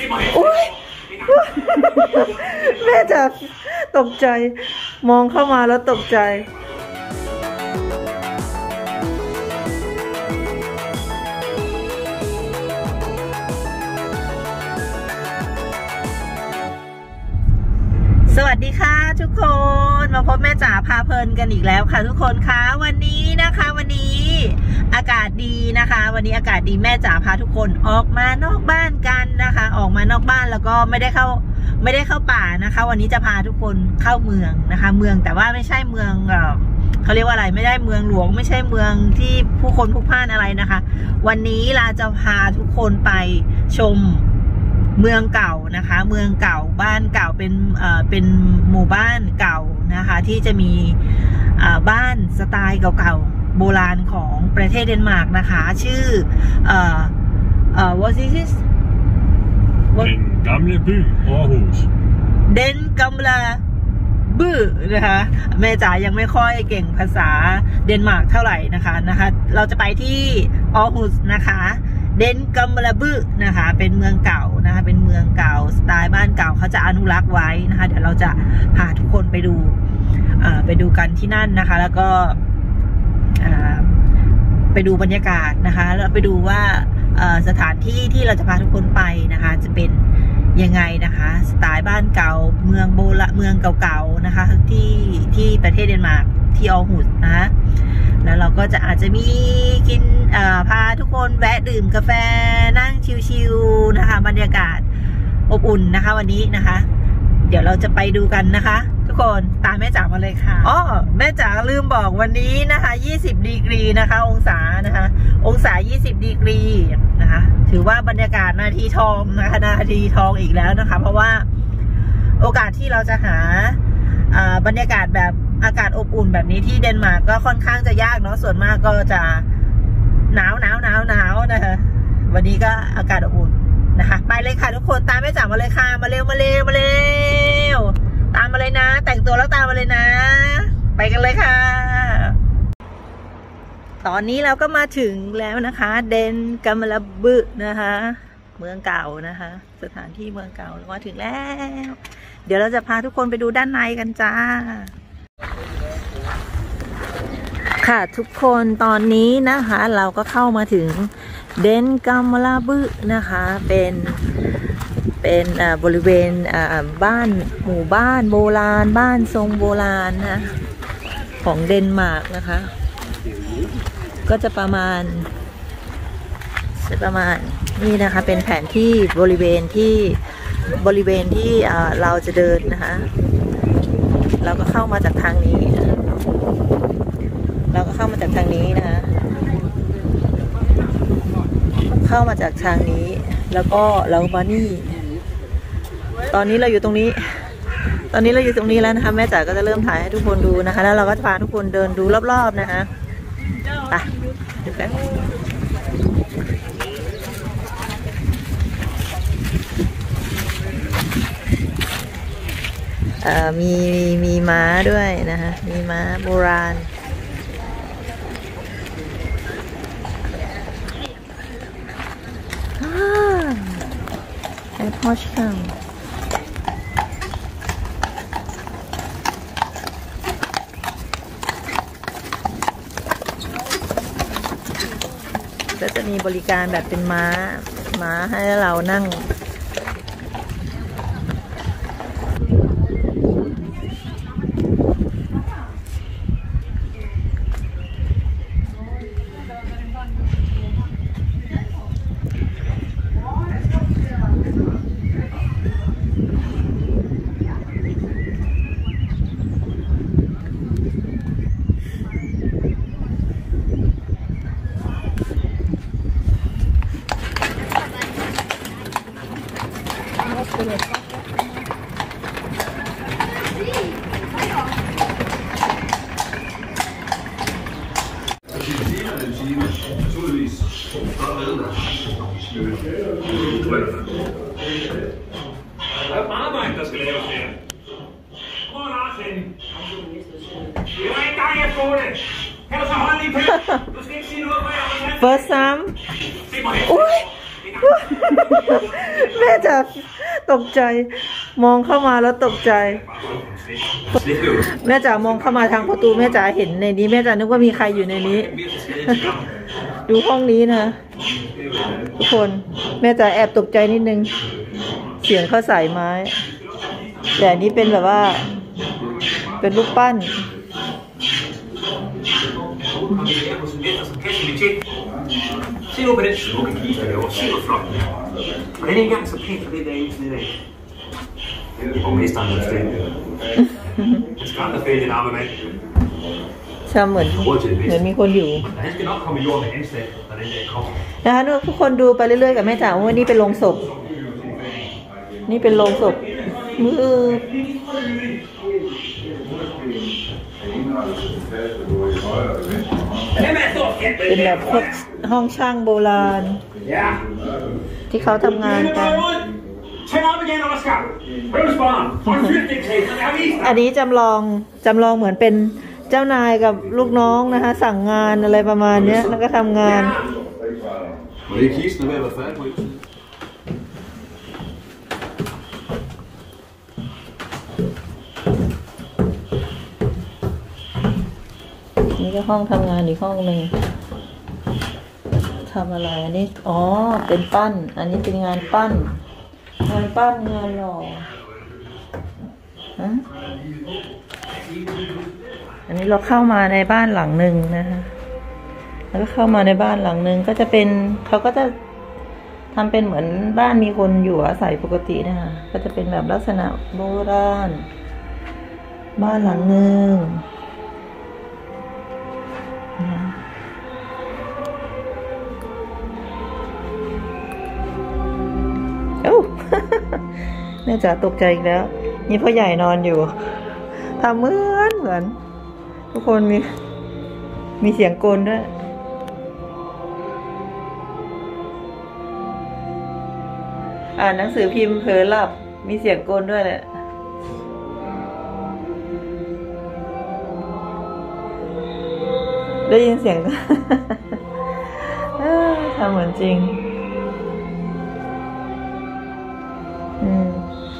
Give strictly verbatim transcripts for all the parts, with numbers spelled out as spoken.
อุ้ยแม่จ๋าตกใจมองเข้ามาแล้วตกใจสวัสดีค่ะทุกคนมาพบแม่จ๋าพาเพลินกันอีกแล้วค่ะทุกคนคะวันนี้นะคะวันนี้อากาศดีนะคะวันนี้อากาศดีแม่จ๋าพาทุกคนออกมานอกบ้านกันนะคะออกมานอกบ้านแล้วก็ไม่ได้เข้าไม่ได้เข้าป่านะคะวันนี้จะพาทุกคนเข้าเมืองนะคะเมืองแต่ว่าไม่ใช่เมืองเขาเรียกว่าอะไรไม่ได้เมืองหลวงไม่ใช่เมืองที่ผู้คนพลุกพล่านอะไรนะคะวันนี้เราจะพาทุกคนไปชมเมืองเก่านะคะเมืองเก่าบ้านเก่าเป็นเอ่อเป็นหมู่บ้านเก่านะคะที่จะมีบ้านสไตล์เก่าๆโบราณของประเทศเดนมาร์กนะคะชื่อเอ่อเอ่อ what is this Den gamle by Aarhus Den gamle by นะคะแม่จ๋ายังไม่ค่อยเก่งภาษาเดนมาร์กเท่าไหร่นะคะนะคะเราจะไปที่ออร์ฮุสนะคะเดนกัมบลาบึนะคะเป็นเมืองเก่านะคะเป็นเมืองเก่าสไตล์บ้านเก่าเขาจะอนุรักษ์ไว้นะคะเดี๋ยวเราจะพาทุกคนไปดูไปดูกันที่นั่นนะคะแล้วก็ไปดูบรรยากาศนะคะแล้วไปดูว่าสถานที่ที่เราจะพาทุกคนไปนะคะจะเป็นยังไงนะคะสไตล์บ้านเก่าเมืองโบราณเมืองเก่าๆนะคะที่ที่ประเทศเดนมาร์กที่ออร์ฮุสนะแล้วเราก็จะอาจจะมีกินพาทุกคนแวะดื่มกาแฟนั่งชิลๆนะคะบรรยากาศอบอุ่นนะคะวันนี้นะคะเดี๋ยวเราจะไปดูกันนะคะทุกคนตามแม่จ๋ามาเลยค่ะอ๋อแม่จ๋าลืมบอกวันนี้นะคะยี่สิบดีกรีนะคะองศานะคะองศายี่สิบดีกรีนะคะถือว่าบรรยากาศนาทีทองนะคะนาทีทองอีกแล้วนะคะเพราะว่าโอกาสที่เราจะหาบรรยากาศแบบอากาศอบอุ่นแบบนี้ที่เดนมาร์กก็ค่อนข้างจะยากเนาะส่วนมากก็จะหนาวหนาวหนาวหนาวนะคะวันนี้ก็อากาศอบอุ่นนะคะไปเลยค่ะทุกคนตามแม่จ๋ามาเลยค่ะมาเร็วมาเร็วมาเร็วตามมาเลยนะแต่งตัวแล้วตามมาเลยนะไปกันเลยค่ะตอนนี้เราก็มาถึงแล้วนะคะเดนกัมบลาบึนะคะเมืองเก่านะคะสถานที่เมืองเก่ามาถึงแล้วเดี๋ยวเราจะพาทุกคนไปดูด้านในกันจ้าค่ะทุกคนตอนนี้นะคะเราก็เข้ามาถึงเดนกัมบลาบึนะคะเป็นเป็นบริเวณบ้านหมู่บ้านโบราณบ้านทรงโบราณนะของเดนมาร์กนะคะก็จะประมาณประมาณนี่นะคะเป็นแผนที่บริเวณที่บริเวณที่เราจะเดินนะคะเราก็เข้ามาจากทางนี้เราก็เข้ามาจากทางนี้นะคะเข้ามาจากทางนี้แล้วก็เรามานี่ตอนนี้เราอยู่ตรงนี้ตอนนี้เราอยู่ตรงนี้แล้วนะคะแม่จ๋าก็จะเริ่มถ่ายให้ทุกคนดูนะคะแล้วเราก็จะพาทุกคนเดินดูรอบๆนะคะไปดูกันเอ่อมีมีม้าด้วยนะคะมีม้าโบราณไอพอชคังก็จะมีบริการแบบเป็นม้าม้าให้เรานั่ง Arbejde, der skal laves her. Hvor er Lars henne? Det var ikke dig, jeg spurgte. Kan du så holde lige på? Du skal ikke sige noget, hvor jeg har været. First time. Se mig hen. แม่จ๋าตกใจมองเข้ามาแล้วตกใจแม่จ๋ามองเข้ามาทางประตูแม่จ๋าเห็นในนี้แม่จ๋านึกว่ามีใครอยู่ในนี้ดูห้องนี้นะทุกคนแม่จ๋าแอบตกใจนิดนึงเสียงเขาใส่ไม้แต่อันนี้เป็นแบบว่าเป็นรูปปั้น Se nu på den smukke kiste er også super flot. Og den er ikke engang så pænt for det der ene side af. Det var mesteren af stedet. Han skræmte at fælde en arme mand. ใช่เหมือนเหมือนมีคนอยู่ Han skal nok komme i jord med ansat, når den der kommer. นะคะทุกคนดูไปเรื่อยๆกับแม่จ๋าว่านี่เป็นโรงศพนี่เป็นโรงศพมือเป็นแบบพวกห้องช่างโบราณที่เขาทำงานกันอันนี้จำลองจำลองเหมือนเป็นเจ้านายกับลูกน้องนะคะสั่งงานอะไรประมาณนี้แล้วก็ทำงานนี่ก็ห้องทำงานอีกห้องหนึ่งทำอะไรอันนี้อ๋อเป็นปั้นอันนี้เป็นงานปั้นงานปั้นงานหล่อฮะอันนี้เราเข้ามาในบ้านหลังหนึ่งนะคะแล้วก็เข้ามาในบ้านหลังหนึ่งก็จะเป็นเขาก็จะทำเป็นเหมือนบ้านมีคนอยู่อาศัยปกตินะคะก็จะเป็นแบบลักษณะโบราณบ้านหลังหนึ่งโอ้แม่จ๋าตกใจอีกแล้วนี่พ่อใหญ่นอนอยู่ทำเหมือนเหมือนทุกคนมีมีเสียงกลด้วยอ่านหนังสือพิมพ์เผลอหลับมีเสียงกลด้วยแหละได้ยินเสียงทำเหมือนจริงอืม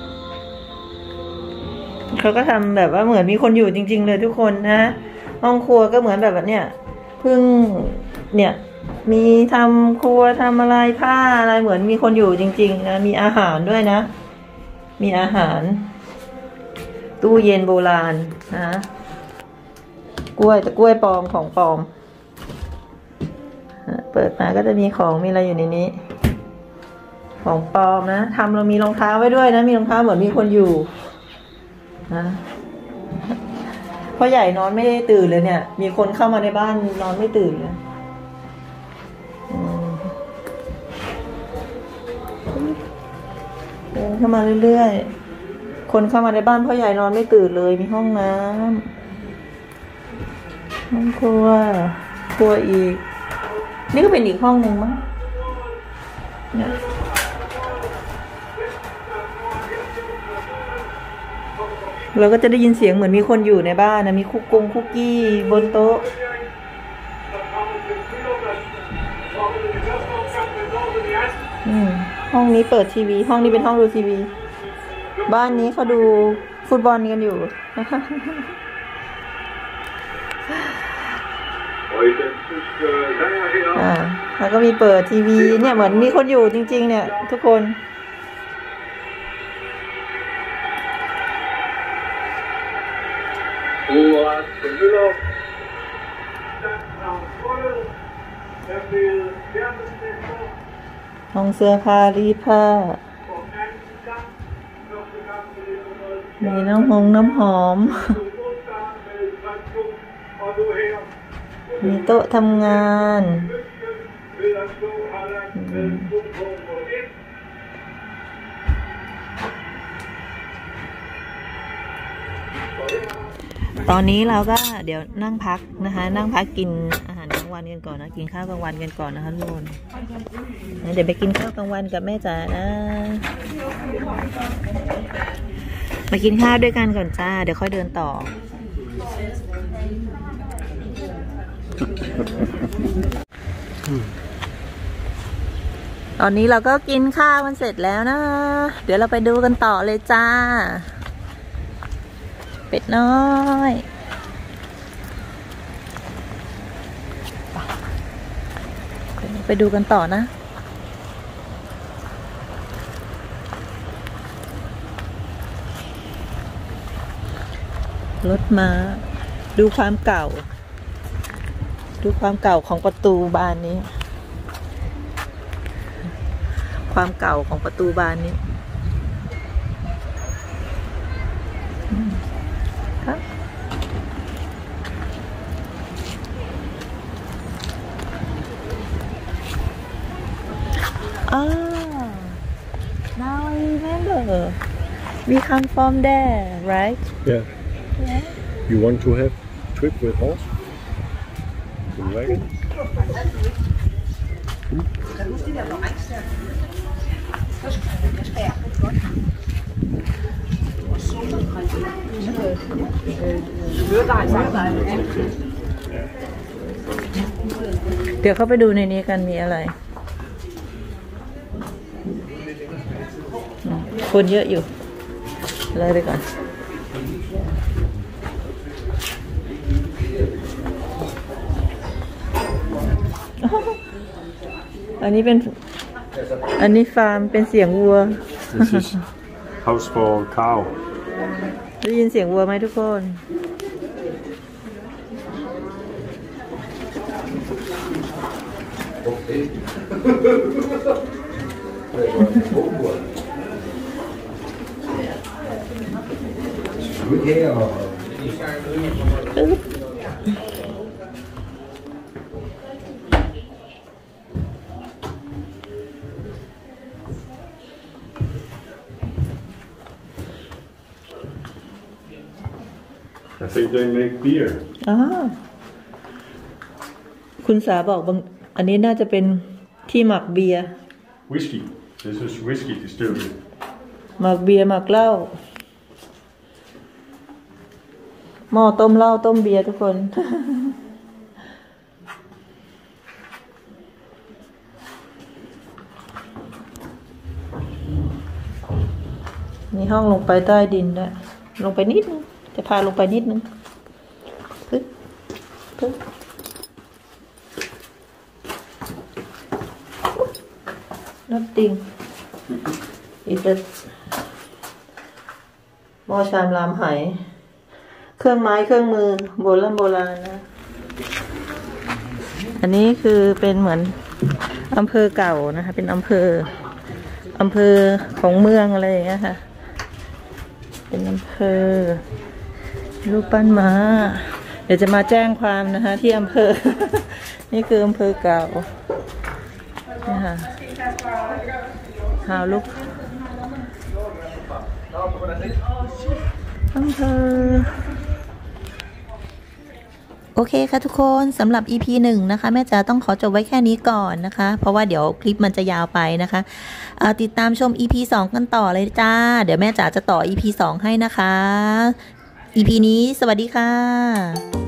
เขาก็ทำแบบว่าเหมือนมีคนอยู่จริงๆเลยทุกคนนะห้องครัวก็เหมือนแบบเนี้ยเพิ่งเนี่ยมีทำครัวทำอะไรผ้าอะไรเหมือนมีคนอยู่จริงๆนะมีอาหารด้วยนะมีอาหารตู้เย็นโบราณนะกล้วยแต่กล้วยปลอมของปลอมเปิดมาก็จะมีของมีอะไรอยู่ในนี้ของปลอมนะทำเรามีรองเท้าไว้ด้วยนะมีรองเท้าเหมือนมีคนอยู่นะพ่อใหญ่นอนไม่ได้ตื่นเลยเนี่ยมีคนเข้ามาในบ้านนอนไม่ตื่นเลยเดินเข้ามาเรื่อยๆคนเข้ามาในบ้านพ่อใหญ่นอนไม่ตื่นเลยมีห้องน้ำห้องครัวครัวอีกนี่ก็เป็นอีกห้องหนึ่งมั้งเนี่ยเราก็จะได้ยินเสียงเหมือนมีคนอยู่ในบ้านนะมีคุกกงคุกกี้บนโต๊ะอืมห้องนี้เปิดทีวีห้องนี้เป็นห้องดูทีวีบ้านนี้เขาดูฟุตบอลกันอยู่อ่าแล้วก็มีเปิดทีวีเนี่ยเหมือนมีคนอยู่จริงๆเนี่ยทุกคนห้องเสื้อผ้ารีดผ้ามีน้ำหงน้ำหอมมีโต๊ะทำงานตอนนี้เราก็เดี๋ยวนั่งพักนะคะนั่งพักกินอาหารกลางวันกันก่อนนะกินข้าวกลางวันกันก่อนนะคะทุกคนเดี๋ยวไปกินข้าวกลางวันกับแม่จ๋านะมากินข้าวด้วยกันก่อนจ้าเดี๋ยวค่อยเดินต่อตอนนี้เราก็กินข้าวมันเสร็จแล้วนะเดี๋ยวเราไปดูกันต่อเลยจ้าเป็ดน้อยไปดูกันต่อนะรถมาดูความเก่าดูความเก่าของประตูบานนี้ความเก่าของประตูบานนี้ครับอ่า now I remember we come from there right Yeah. yeah You want to have trip with horse? The wagon? Hmm? เดี๋ยวเข้าไปดูในนี้กันมีอะไรคนเยอะอยู่เลยไปก่อนอันนี้เป็นอันนี้ฟาร์มเป็นเสียงวัว This is house for cow. ได้ยินเสียงวัวไหมทุกคน I think they make beer. อ๋อคุณสาบอกบางอันนี้น่าจะเป็นที่หมักเบียร์ Whiskey. This is whiskey distillery. หมักเบียร์หมักเหล้าหม้อต้มเหล้าต้มเบียร์ทุกคน มีห้องลงไปใต้ดินด้วยลงไปนิดนึงจะพาลงไปนิดนึงปึ๊บปึ๊บนับติงอีกเป็นหม้อชามรามไหเครื่องไม้เครื่องมือโบราณโบราณนะ อันนี้คือเป็นเหมือนอำเภอเก่านะคะเป็นอำเภออำเภอของเมืองอะไรอย่างเงี้ยค่ะเป็นอำเภอรูปปั้นม้าเดี๋ยวจะมาแจ้งความนะคะที่อำเภอ นี่คืออำเภอเก่านี่ค่ะหาลูกอำเภอโอเคค่ะทุกคนสำหรับ อี พี หนึ่งนะคะแม่จ๋าต้องขอจบไว้แค่นี้ก่อนนะคะเพราะว่าเดี๋ยวคลิปมันจะยาวไปนะคะติดตามชม อี พี สองกันต่อเลยจ้าเดี๋ยวแม่จ๋าจะต่อ อี พี สองให้นะคะ อี พี นี้สวัสดีค่ะ